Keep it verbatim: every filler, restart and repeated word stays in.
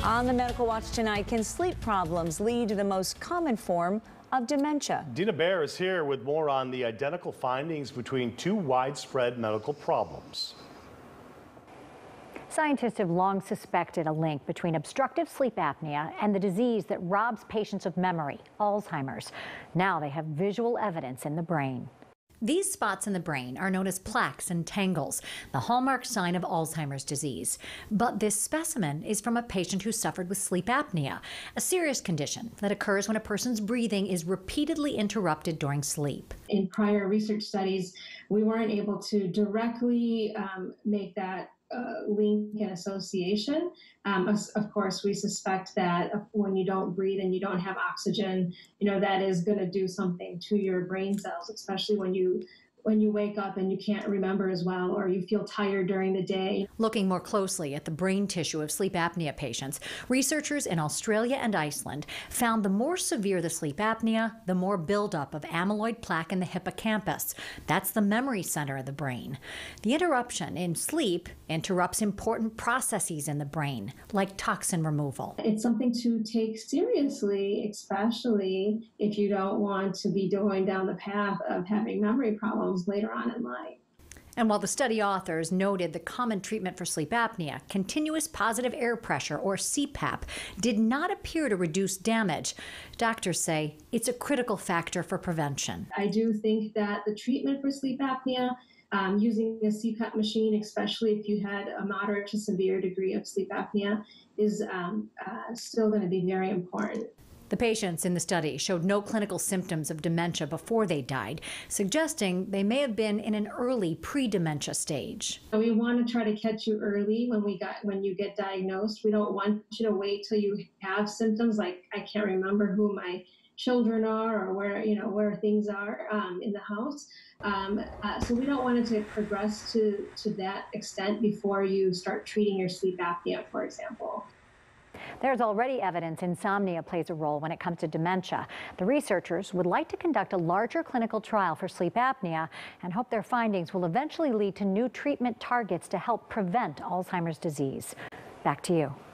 On the Medical Watch tonight, can sleep problems lead to the most common form of dementia? Dina Baer is here with more on the identical findings between two widespread medical problems. Scientists have long suspected a link between obstructive sleep apnea and the disease that robs patients of memory, Alzheimer's. Now they have visual evidence in the brain. These spots in the brain are known as plaques and tangles, the hallmark sign of Alzheimer's disease. But this specimen is from a patient who suffered with sleep apnea, a serious condition that occurs when a person's breathing is repeatedly interrupted during sleep. In prior research studies, we weren't able to directly um, make that Uh, link and association. Um, of, of course, we suspect that when you don't breathe and you don't have oxygen, you know, that is going to do something to your brain cells, especially when you when you wake up and you can't remember as well, or you feel tired during the day. Looking more closely at the brain tissue of sleep apnea patients, researchers in Australia and Iceland found the more severe the sleep apnea, the more buildup of amyloid plaque in the hippocampus. That's the memory center of the brain. The interruption in sleep interrupts important processes in the brain, like toxin removal. It's something to take seriously, especially if you don't want to be going down the path of having memory problems later on in life. And while the study authors noted the common treatment for sleep apnea, continuous positive air pressure, or C PAP, did not appear to reduce damage, doctors say it's a critical factor for prevention. I do think that the treatment for sleep apnea, um, using a C PAP machine, especially if you had a moderate to severe degree of sleep apnea, is um, uh, still going to be very important. The patients in the study showed no clinical symptoms of dementia before they died, suggesting they may have been in an early pre-dementia stage. We want to try to catch you early when we got when you get diagnosed. We don't want you to wait till you have symptoms like I can't remember who my children are or where you know where things are um, in the house. Um, uh, so we don't want it to progress to to that extent before you start treating your sleep apnea, for example. There's already evidence insomnia plays a role when it comes to dementia. The researchers would like to conduct a larger clinical trial for sleep apnea and hope their findings will eventually lead to new treatment targets to help prevent Alzheimer's disease. Back to you.